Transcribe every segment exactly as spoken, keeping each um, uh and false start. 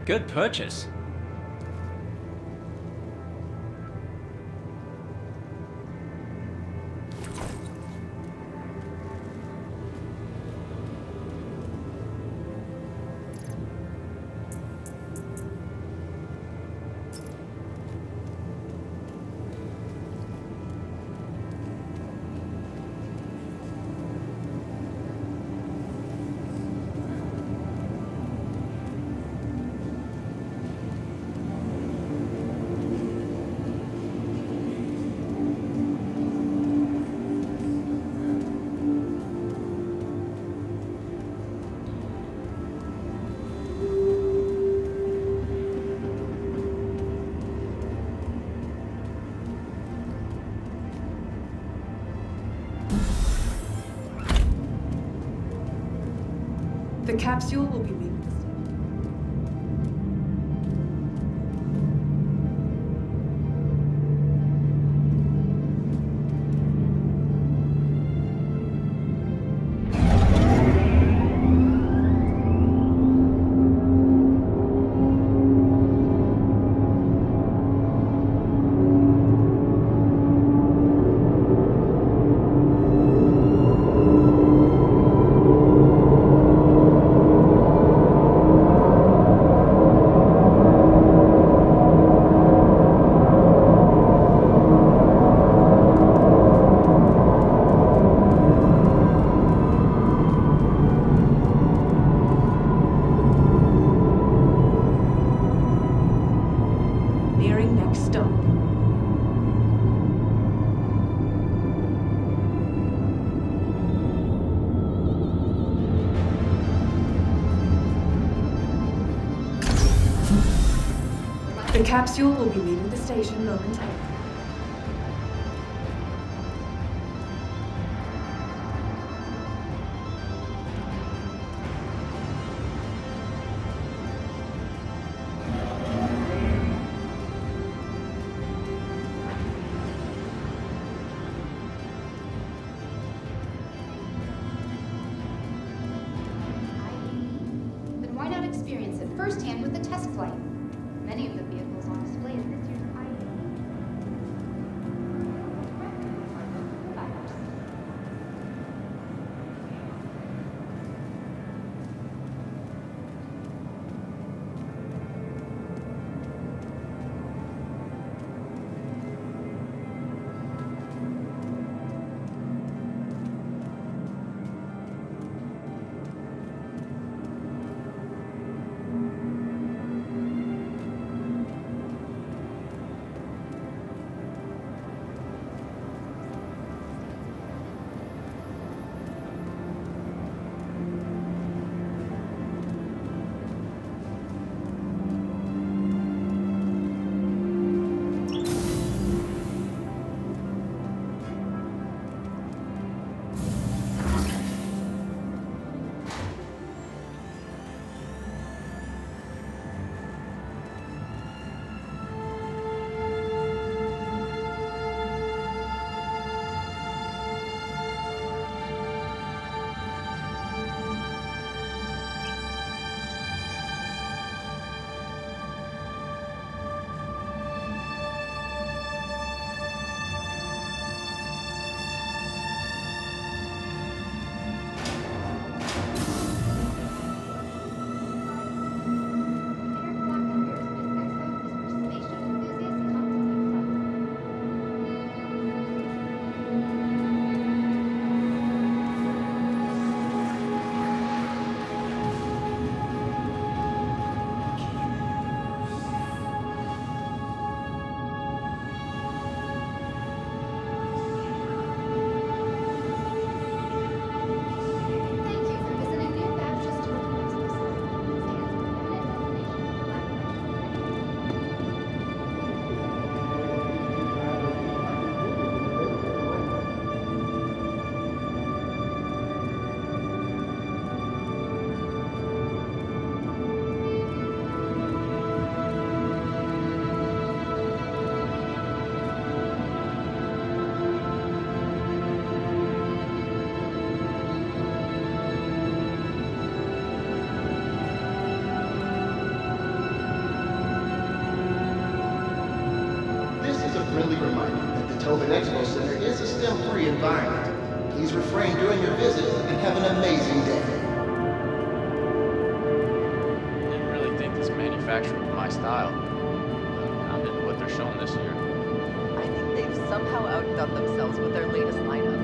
good purchase. The capsule will be leaving. The capsule will be leaving the station momentarily. Then why not experience it firsthand with a test flight? Many of the vehicles on display at this year's I A E. Open Expo Center is a STEM-free environment. Please refrain during your visit and have an amazing day. I didn't really think this manufacturer was my style. Not in what they're showing this year. I think they've somehow outdone themselves with their latest lineup.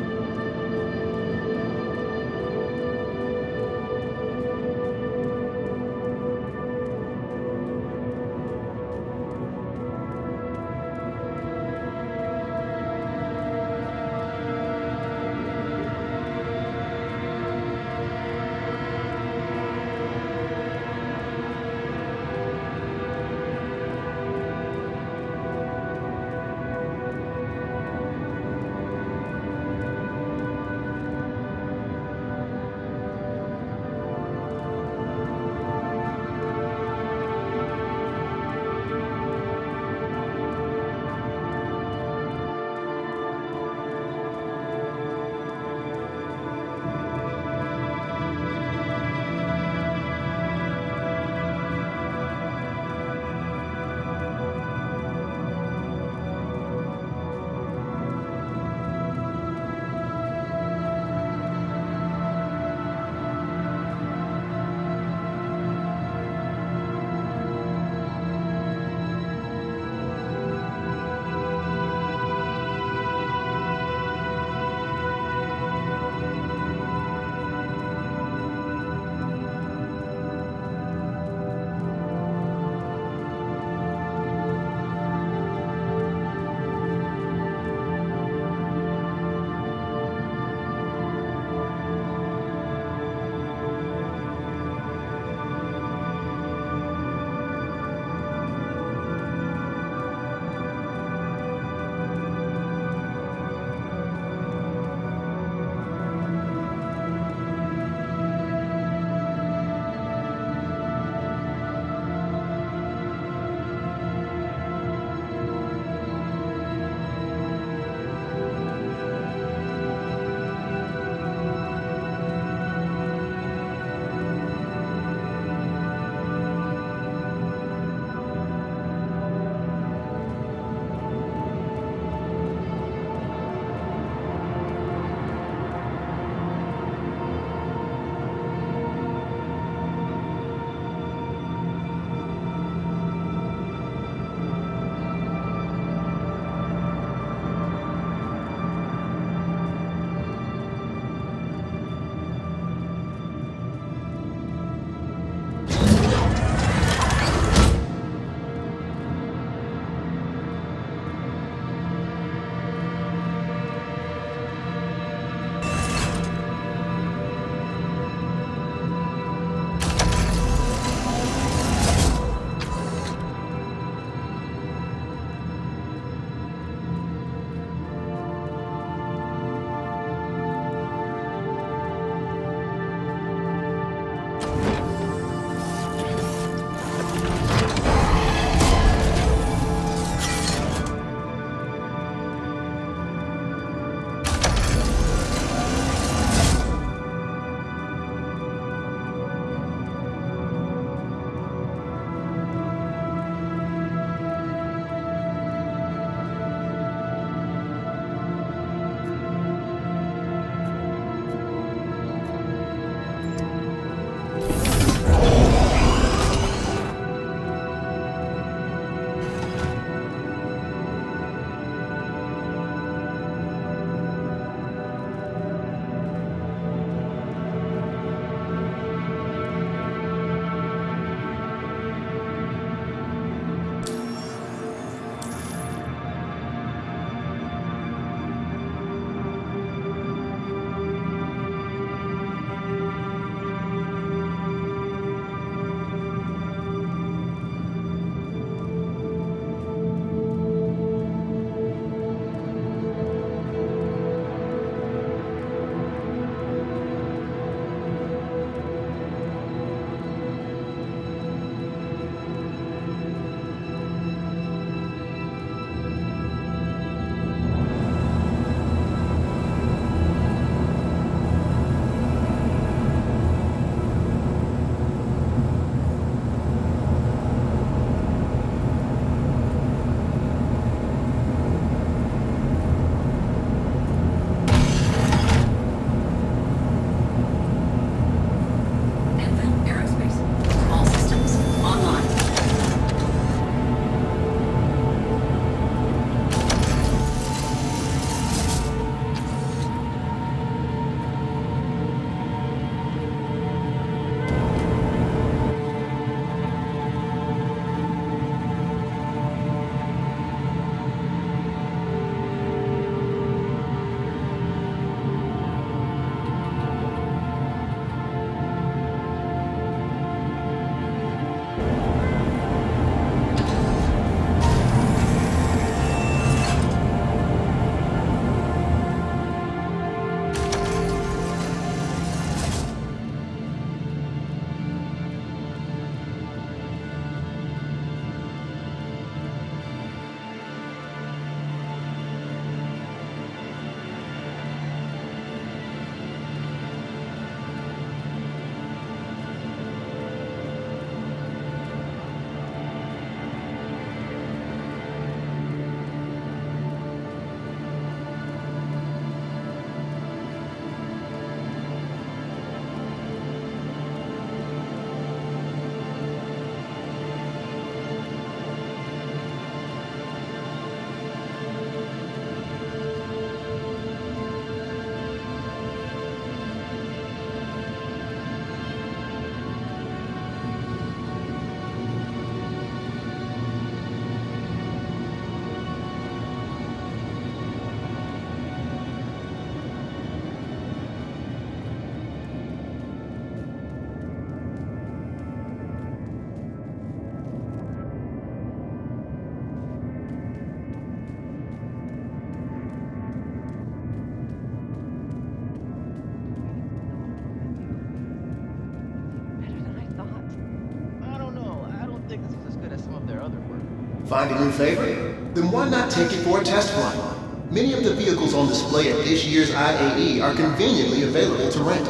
other work. Find a new favorite? Then why not take it for a test flight? Many of the vehicles on display at this year's I A E are conveniently available to rent.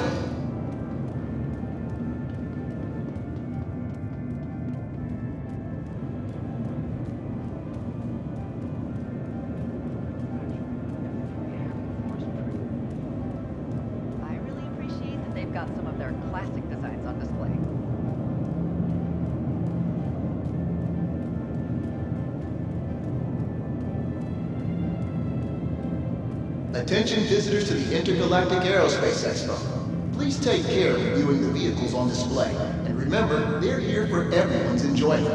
I really appreciate that they've got some of their classic designs on display. Attention visitors to the Intergalactic Aerospace Expo. Please take care of viewing the vehicles on display. And remember, they're here for everyone's enjoyment.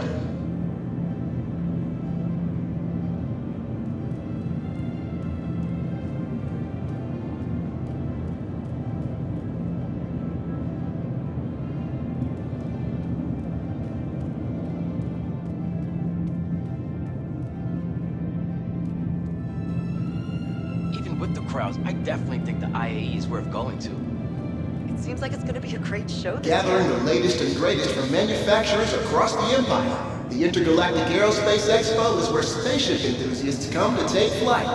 With the crowds, I definitely think the I A E is worth going to. It seems like it's going to be a great show this Gathering year. the latest and greatest from manufacturers across the Empire. The Intergalactic Aerospace Expo is where spaceship enthusiasts come to take flight.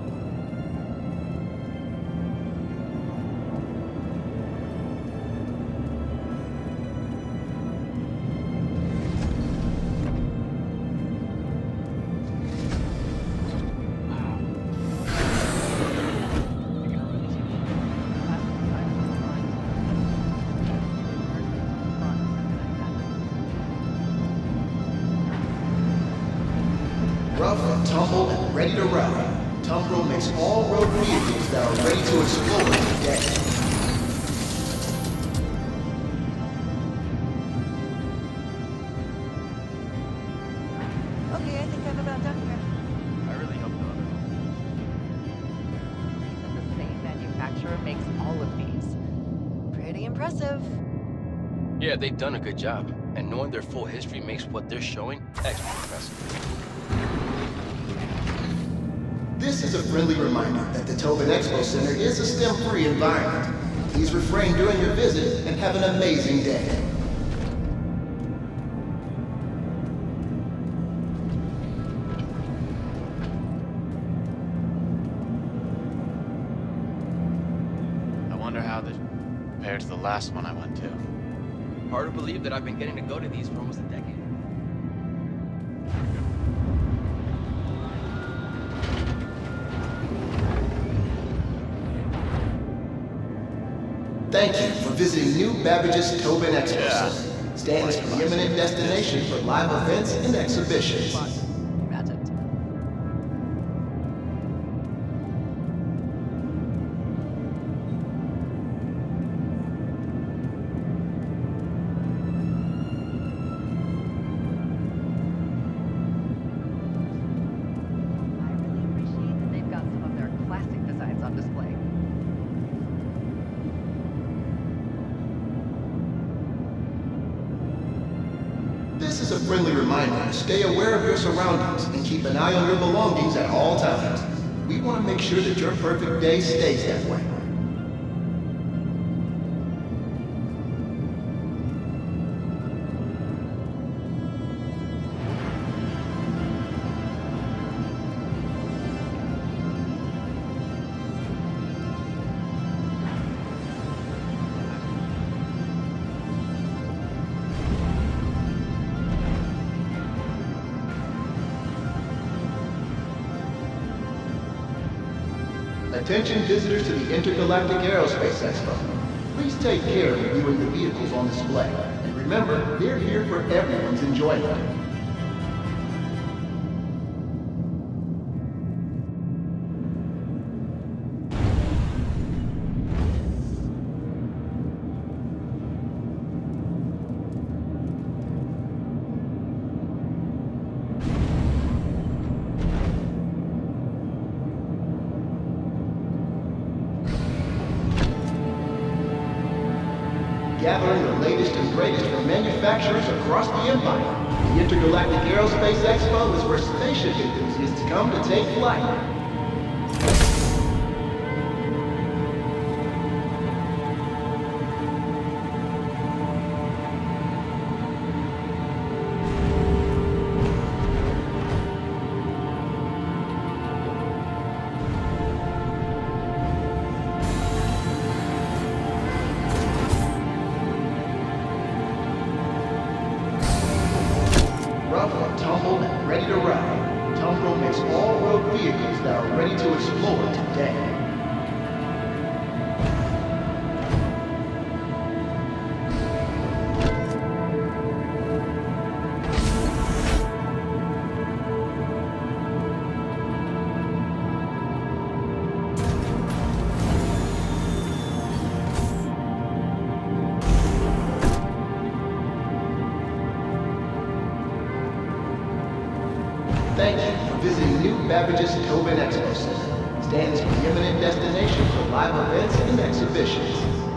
Rough and tumble and ready to ride. Tumbril makes all road vehicles that are ready to explore today. Okay, I think I'm about done here. I really hope not. That the same manufacturer makes all of these. Pretty impressive. Yeah, they've done a good job, and knowing their full history makes what they're showing extra impressive. This is a friendly reminder that the Tobin Expo Center is a STEM-free environment. Please refrain during your visit and have an amazing day. I wonder how this compared to the last one I went to. Hard to believe that I've been getting to go to these for almost a decade. Thank you for visiting New Babbage's Tobin Expo Yeah. Center. Stands preeminent destination for live events and exhibitions. Imagine. I really appreciate that they've got some of their classic designs on display. This is a friendly reminder to stay aware of your surroundings and keep an eye on your belongings at all times. We want to make sure that your perfect day stays that way. Attention visitors to the Intergalactic Aerospace Expo. Please take care of viewing the vehicles on display. And remember, they're here for everyone's enjoyment. Gathering the latest and greatest from manufacturers across the Empire. The Intergalactic Aerospace Expo is where spaceship enthusiasts come to take flight. Thank you for visiting New Babbage's Tobin Expo Center, Stanton's preeminent destination for live events and exhibitions.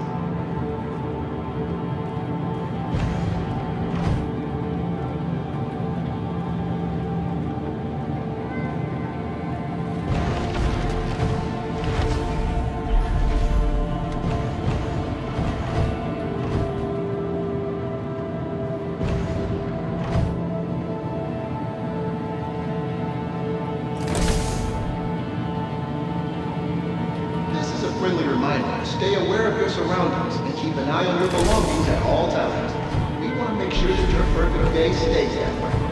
Friendly reminder, stay aware of your surroundings and keep an eye on your belongings at all times. We want to make sure that your perfect day stays that way.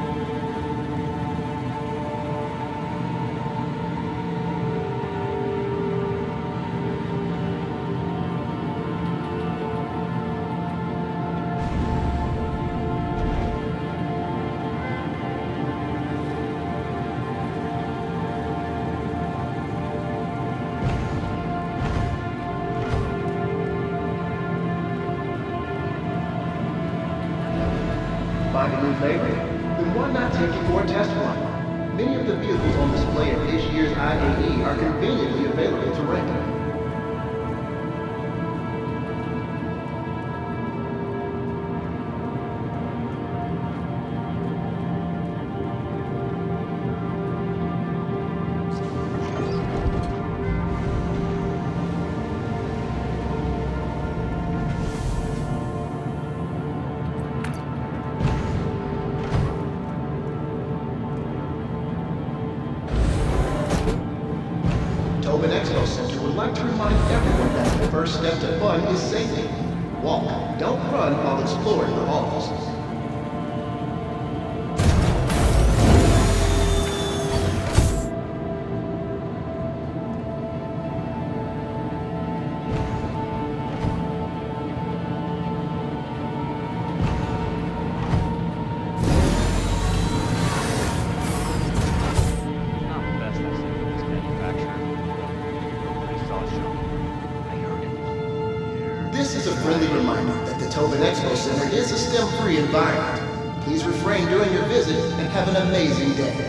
Find a new favorite? Then why not take it for a test run? Many of the vehicles on display at this year's I A E are conveniently available to rent. Tobin Expo Center would like to remind everyone that the first step to fun is safety. Walk, don't run while exploring the halls. Not the best I've seen from this manufacturer. Pretty solid show. I heard it. This is a friendly reminder that the Tobin Expo Center is a STEM-free environment. Please refrain during your visit and have an amazing day.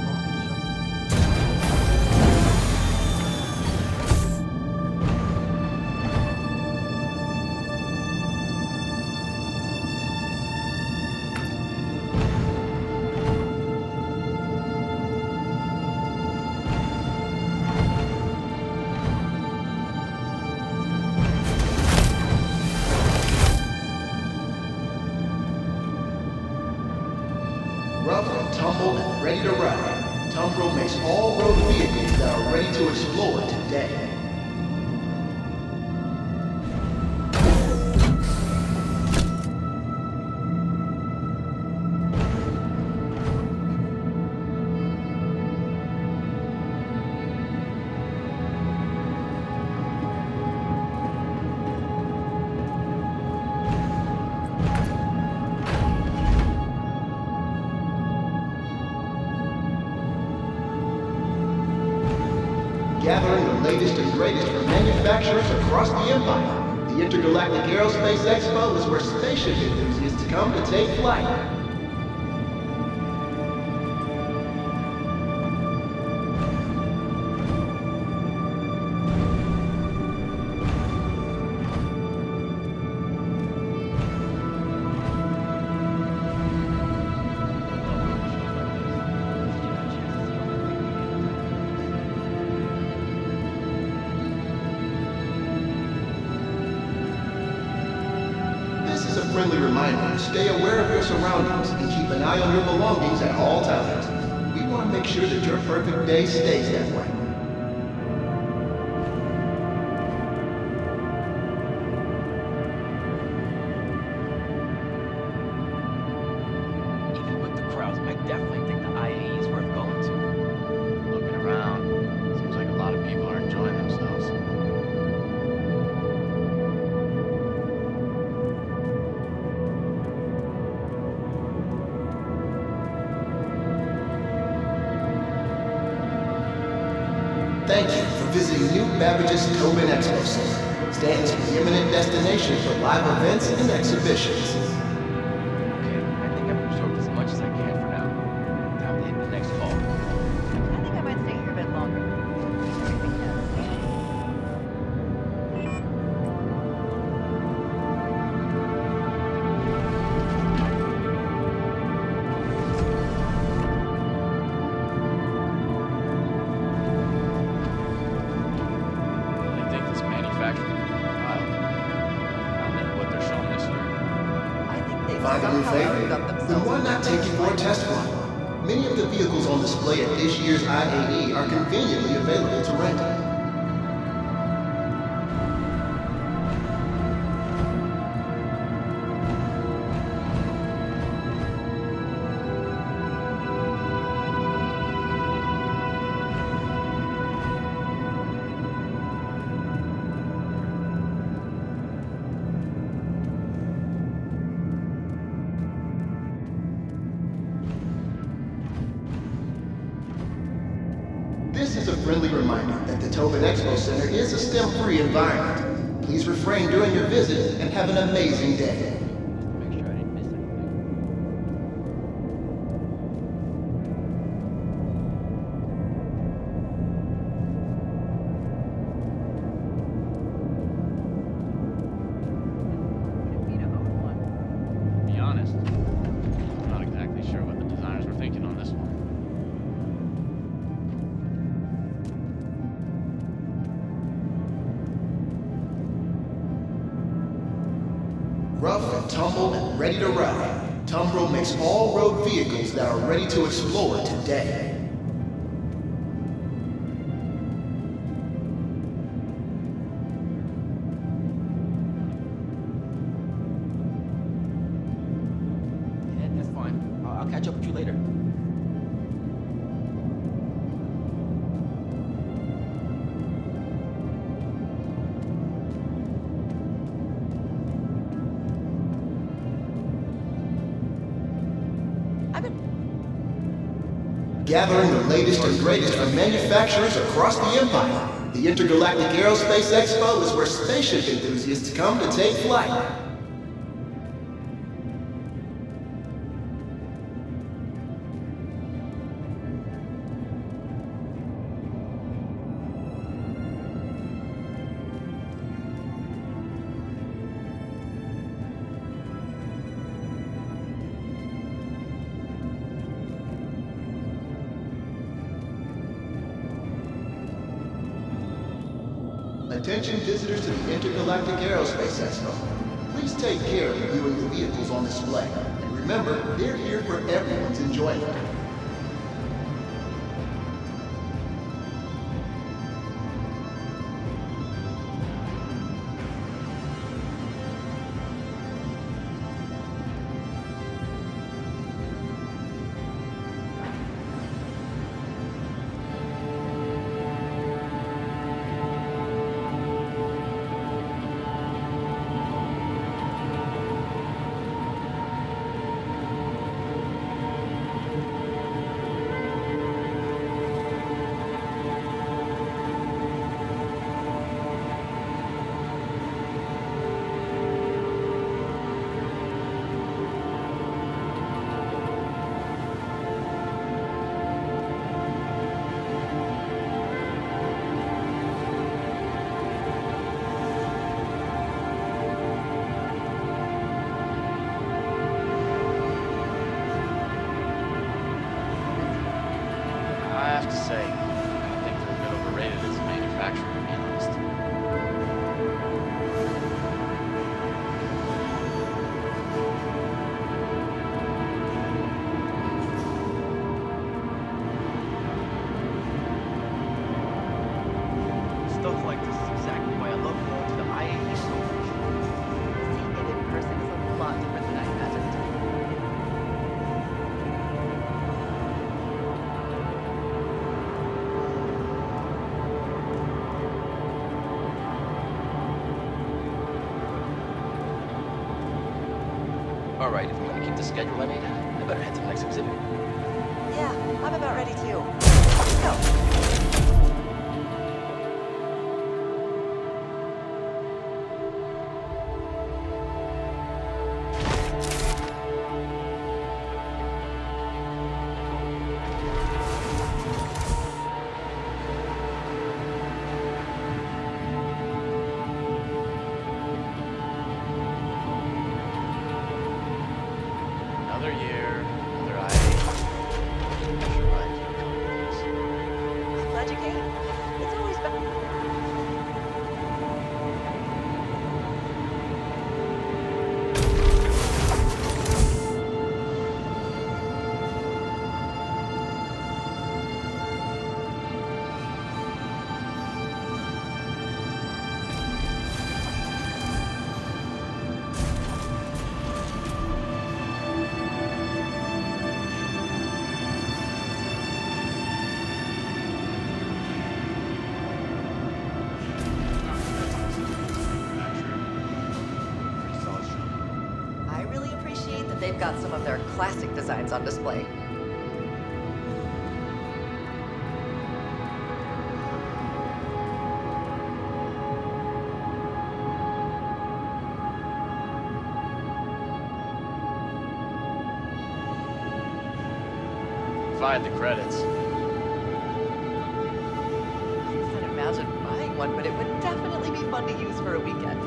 Rough and tumble and ready to ride, Tumbril makes all road vehicles that are ready to explore today. Gathering the latest and greatest from manufacturers across the empire, the Intergalactic Aerospace Expo is where spaceship enthusiasts come to take flight. A friendly reminder to stay aware of your surroundings and keep an eye on your belongings at all times. We want to make sure that your perfect day stays that way. Even with the crowds, I definitely think the I A E is worth going to. Looking around, seems like a lot of people are enjoying themselves. Thank you for visiting New Babbage's Tobin Expo Center, Stanton's preeminent destination for live events and exhibitions. Okay, I think I've absorbed as much as I can for now. Time to hit the next Find a new somehow favorite? outgunned Then themselves. why not take it for a test run? Many of the vehicles on display at this year's I A E are conveniently available to rent. This is a friendly reminder that the Tobin Expo Center is a STEM-free environment. Please refrain during your visit and have an amazing day. Make sure I didn't miss anything. Me to own one. To be honest, I'm not exactly sure what the designers were thinking on this one. Rough and tumble and ready to ride, Tumbril makes all road vehicles that are ready to explore today. Yeah, that's fine. I'll, I'll catch up with you later. I've been Gathering the latest and greatest from manufacturers across the empire, the Intergalactic Aerospace Expo is where spaceship enthusiasts come to take flight. Attention visitors to the Intergalactic Aerospace Expo. Please take care of viewing the vehicles on display. And remember, they're here for everyone's enjoyment. I have to say, I think they're a bit overrated as a manufacturer, to be honest. Stuff like this is exactly why I love going to the I A E celebration. Seeing it in person is a lot different than I imagined. All right, if I'm gonna keep the schedule I made, I better head to the next exhibit. Yeah, I'm about ready too. Let's go. Another year, another I A E. Sure, I keep coming to this. that they've got some of their classic designs on display. Find the credits. I can't imagine buying one, but it would definitely be fun to use for a weekend.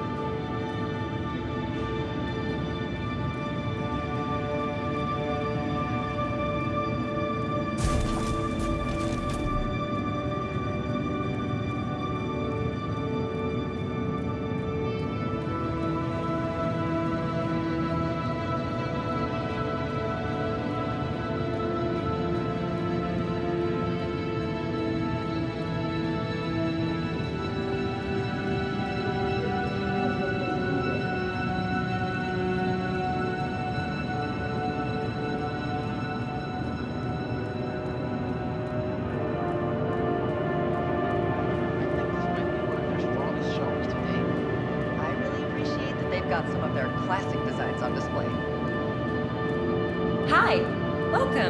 Got some of their classic designs on display. Hi, welcome.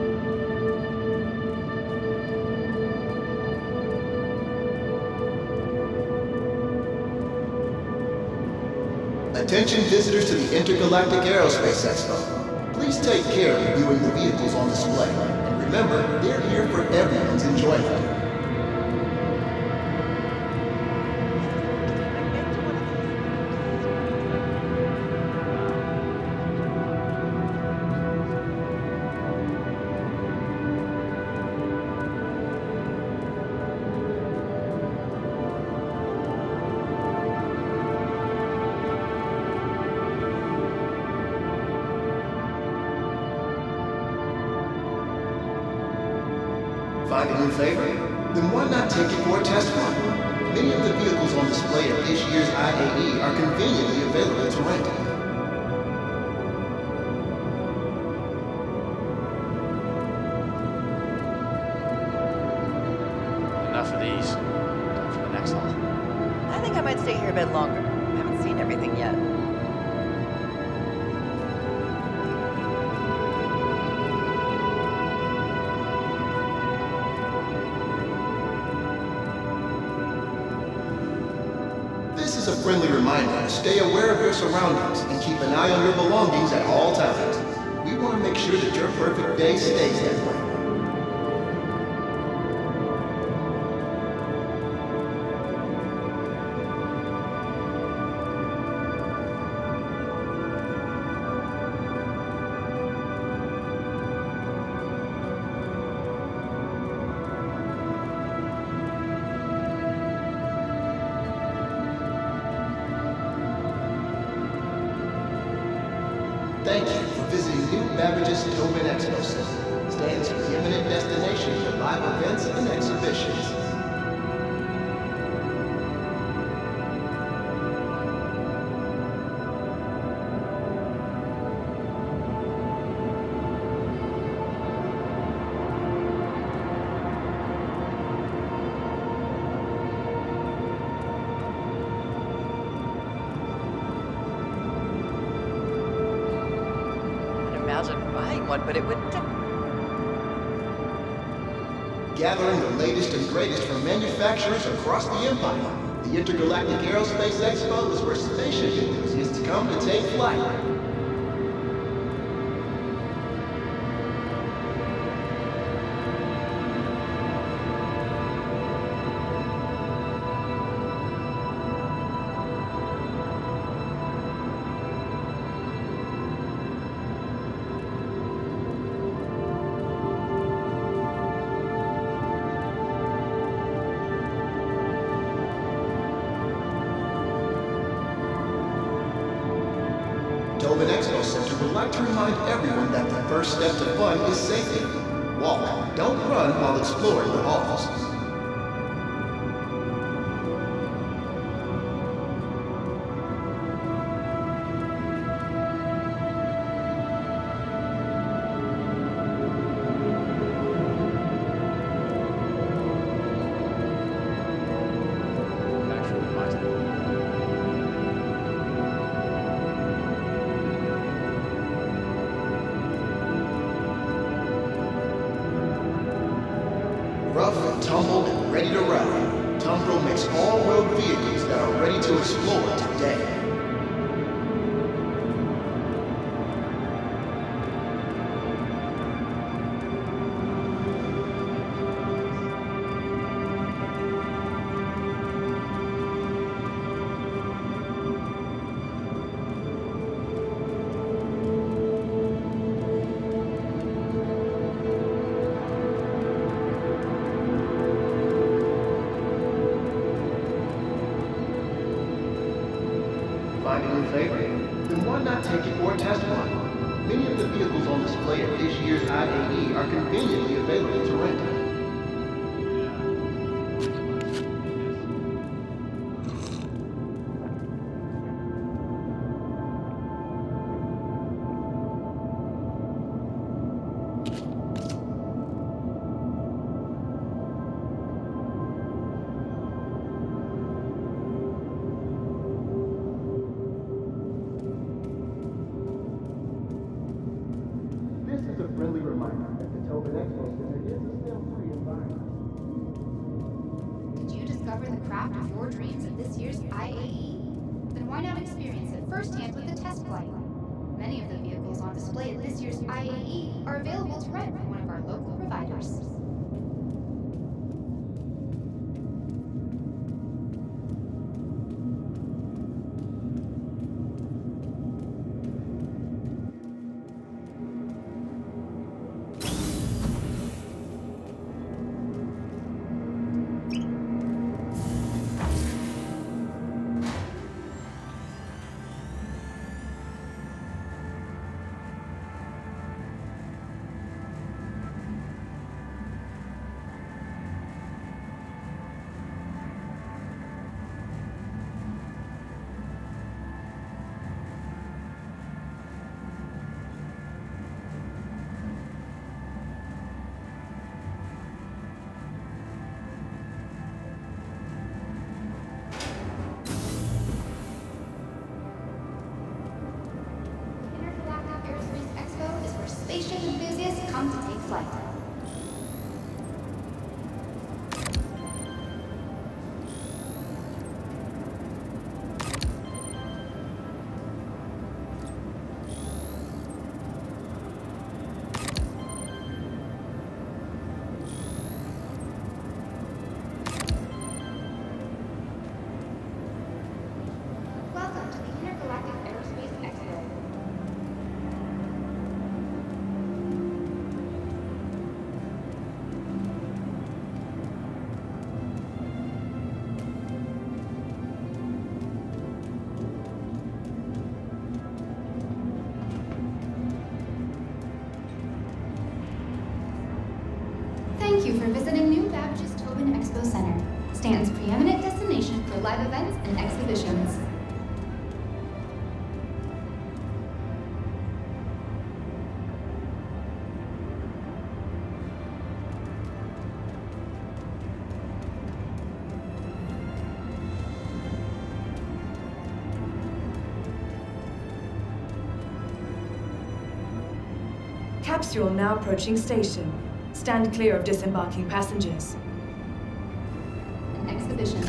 Attention visitors to the Intergalactic Aerospace Expo. Please take care reviewing the vehicles on display. And remember, they're here for everyone's enjoyment. Find a new favorite? Then why not take it for a test run? Many of the vehicles on display at this year's I A E are conveniently available to rent. Enough of these. Time for the next haul. I think I might stay here a bit longer. I haven't seen everything yet. This is a friendly reminder to stay aware of your surroundings and keep an eye on your belongings at all times. We want to make sure that your perfect day stays that way. Thank you for visiting New Babbage's Tobin Expo Center. Stands for the eminent destination for live events and exhibitions. Imagine buying one, but it would. Gathering the latest and greatest from manufacturers across the empire, the Intergalactic Aerospace Expo is where spaceship enthusiasts come to take flight. Tobin Expo Center would like to remind everyone that the first step to fun is safety. Walk, don't run while exploring the halls. tumbled and ready to ride. Tumbril makes all-road vehicles that are ready to explore today. Find a new favorite? Then why not take it for a test run? Many of the vehicles on display at this year's I A E are conveniently available to rent. This is a friendly reminder that the Tobin Expo Center is a still-free environment. Did you discover the craft of your dreams at this year's I A E? Then why not experience it firsthand with a test flight? Many of the vehicles on display at this year's I A E are available to rent from one of our local providers. Spaceship enthusiasts come to take flight. Welcome to the Intergalactic Aerospace Expo. Thank you for visiting New Babbage's Tobin Expo Center, Stanton's preeminent destination for live events and exhibitions. Capsule now approaching station. Stand clear of disembarking passengers. And exhibitions.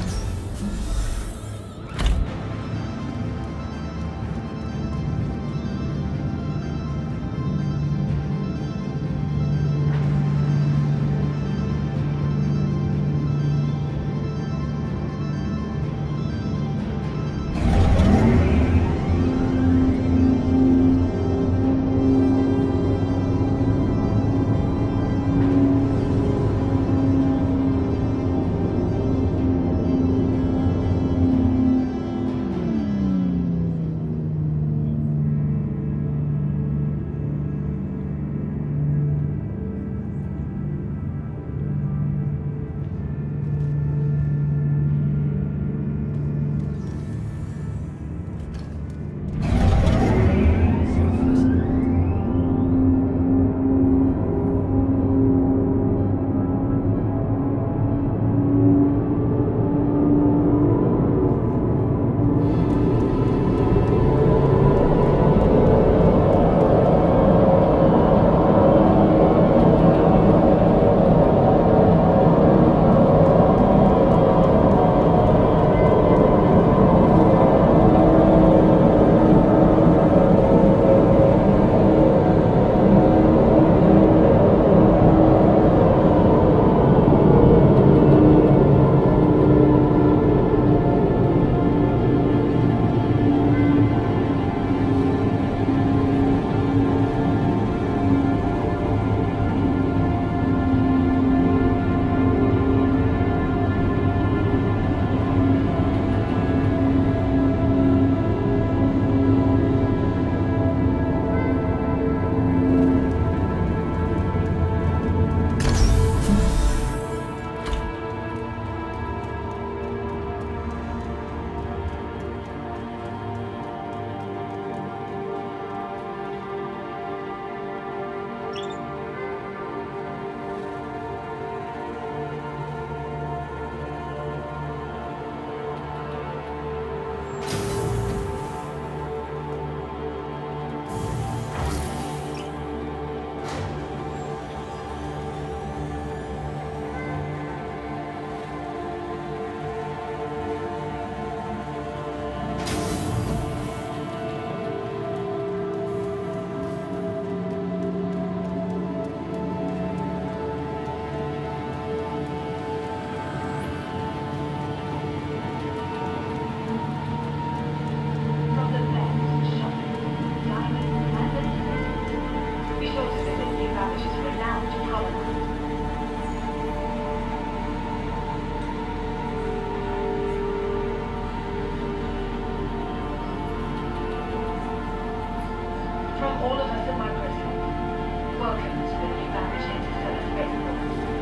all of us at Microsoft, welcome to the new Marriage Interstellar Spaceport.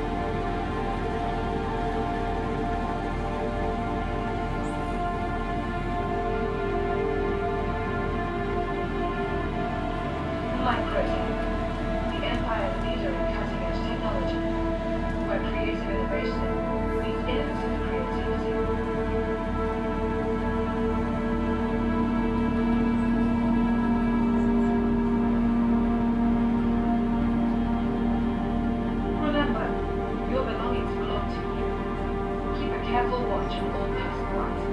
Microsoft, the Empire's leader in cutting-edge technology, where creative innovation meets innovative creativity. Remember, your belongings belong to you. Keep a careful watch on all past ones.